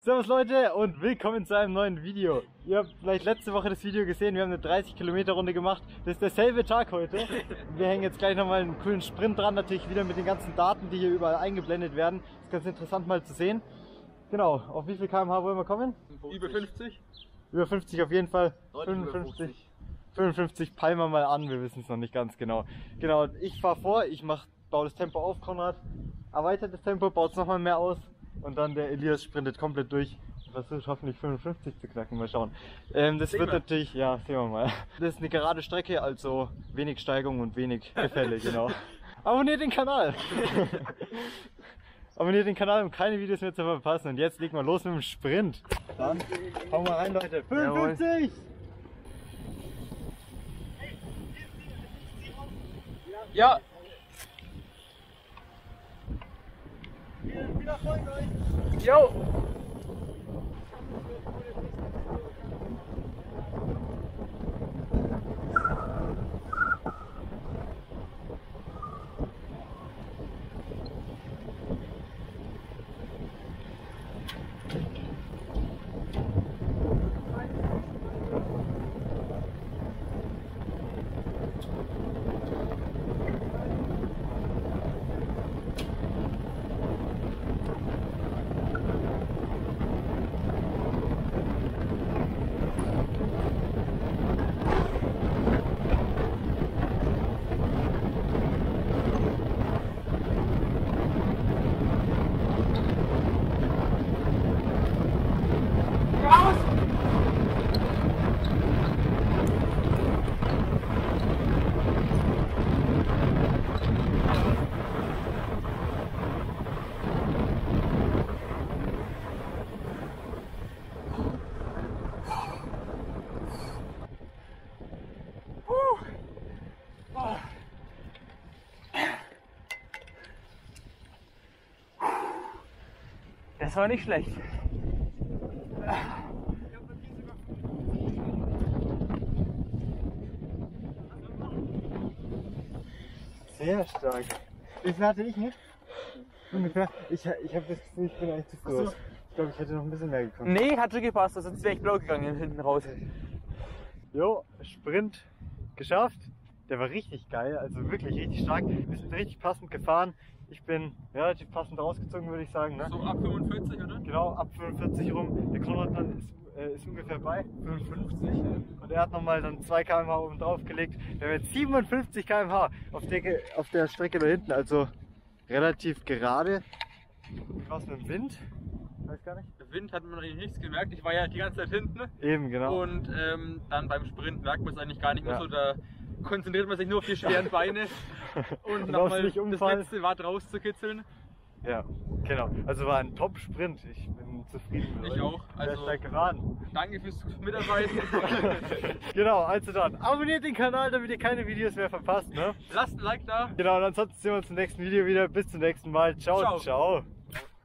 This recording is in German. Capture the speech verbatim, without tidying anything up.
Servus Leute und willkommen zu einem neuen Video. Ihr habt vielleicht letzte Woche das Video gesehen, wir haben eine dreißig Kilometer Runde gemacht. Das ist derselbe Tag heute. Wir hängen jetzt gleich nochmal einen coolen Sprint dran, natürlich wieder mit den ganzen Daten, die hier überall eingeblendet werden. Das ist ganz interessant mal zu sehen. Genau, auf wie viel Kilometer pro Stunde wollen wir kommen? Über fünfzig? Über fünfzig auf jeden Fall. fünfundfünfzig. fünfundfünfzig peilen wir mal an, wir wissen es noch nicht ganz genau. Genau, ich fahre vor, ich mach, baue das Tempo auf, Konrad erweitert das Tempo, baut es nochmal mehr aus. Und dann der Elias sprintet komplett durch und versucht hoffentlich fünfundfünfzig zu knacken. Mal schauen. Ähm, das sehen wird wir. natürlich, ja, sehen wir mal. Das ist eine gerade Strecke, also wenig Steigung und wenig Gefälle, genau. Abonniert den Kanal! Abonniert den Kanal, um keine Videos mehr zu verpassen. Und jetzt legen wir los mit dem Sprint. Dann hauen wir rein, Leute. fünfundfünfzig! Ja! Wieder folgen euch! Jo! Das war nicht schlecht. Sehr stark. Wie viel hatte ich nicht? Ungefähr. Ich, ich habe das Gefühl, ich bin eigentlich zu früh. So. Ich glaube, ich hätte noch ein bisschen mehr gekommen. Nee, hat schon gepasst, sonst wäre ich blau gegangen hinten raus. Jo, Sprint geschafft. Der war richtig geil, also wirklich richtig stark. Wir sind richtig passend gefahren. Ich bin relativ passend rausgezogen, würde ich sagen. Ne? So ab fünfundvierzig, oder? Genau, ab fünfundvierzig rum. Der Konrad dann ist, äh, ist ungefähr bei fünfundfünfzig. Und er hat nochmal dann zwei Kilometer pro Stunde oben drauf gelegt. Wir haben jetzt siebenundfünfzig Kilometer pro Stunde auf der, auf der Strecke da hinten. Also relativ gerade. Wie war es mit dem Wind? Weiß gar nicht. Der Wind hat man eigentlich nichts gemerkt. Ich war ja die ganze Zeit hinten. Eben, genau. Und ähm, dann beim Sprint merkt man es eigentlich gar nicht mehr ja. so. Da konzentriert man sich nur auf die schweren Beine und, und nochmal das letzte Watt rauszukitzeln. Ja, genau. Also war ein Top-Sprint. Ich bin zufrieden mit Ich euch. auch. Also Sehr gefahren. Danke fürs Mitarbeiten. Genau, also dann abonniert den Kanal, damit ihr keine Videos mehr verpasst. Ne? Lasst ein Like da. Genau, und ansonsten sehen wir uns im nächsten Video wieder. Bis zum nächsten Mal. Ciao, ciao. ciao.